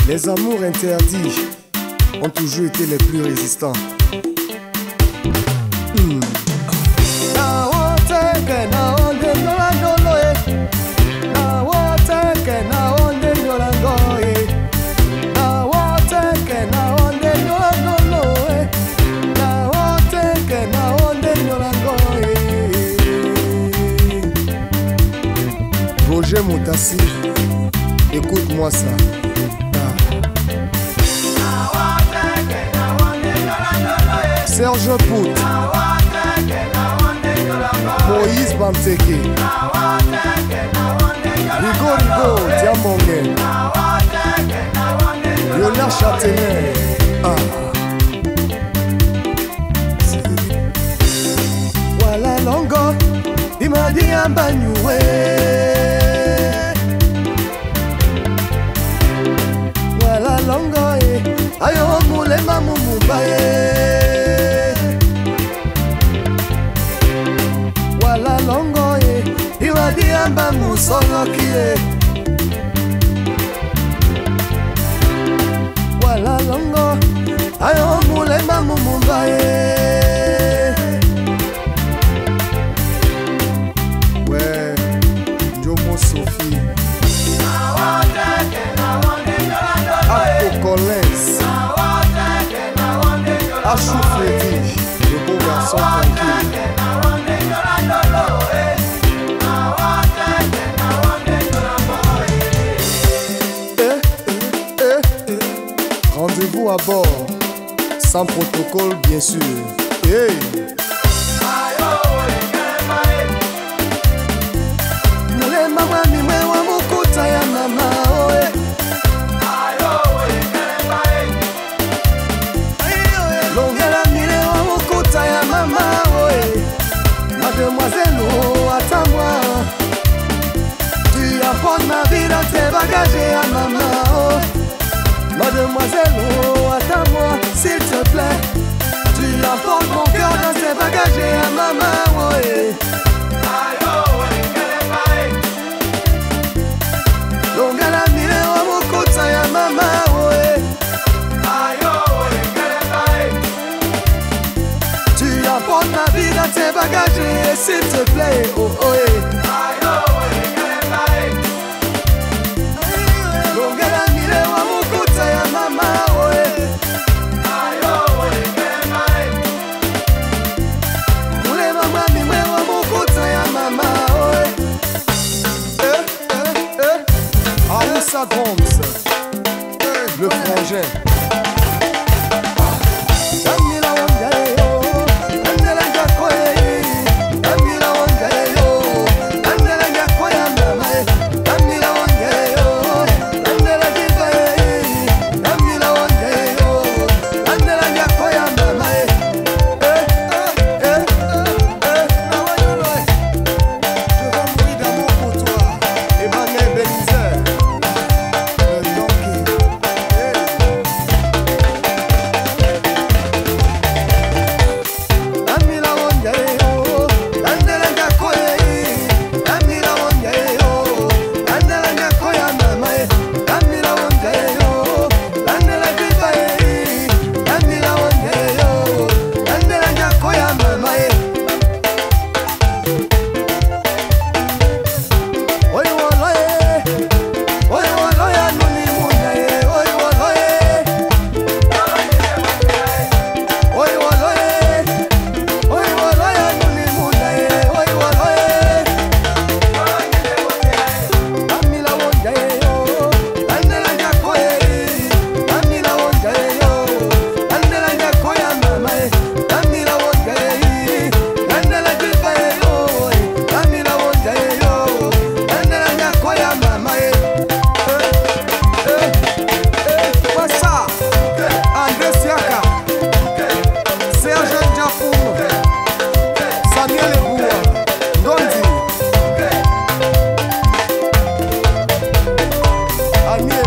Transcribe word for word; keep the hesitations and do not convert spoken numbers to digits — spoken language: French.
Les amours interdits ont toujours été les plus résistants. Hmm. Roger Moutassi, écoute-moi ça. Serge Pout, Moïse Banteke, Rigo Rigo, Diamongue, Léonard Châtelet. Ah. Voilà Longo, il m'a dit un bagnou. Voilà Longo, ayo moule mamou baye. Voilà Longo, il m'a dit un bagnou solo qui est. Voilà Longo, ayo moule mamou baye. Ouais, Jomo Sophie. Collins, Achou Freddy, le beau garçon tranquille. Eh, eh, eh, eh. Rendez-vous à bord, sans protocole bien sûr. Hey. Mule mama ni mewa mukuta ya mama oe. Mademoiselle, oh, attends-moi. Tu apportes ma vie dans tes bagages à maman. Oh. Mademoiselle, oh, attends-moi, s'il te plaît. Tu apportes mon cœur dans tes bagages à maman. Oh, eh. Longala mire wa mukuta ya mama. Oh, eh. Tu apportes ma vie dans tes bagages, s'il te plaît, oh oh eh. Longala mire wa mukuta ya mama, oh eh. Mule mama mime wa mukuta ya mama, oh eh. Eh, eh, eh. Aoussa Gomes, le frangin. Amiens.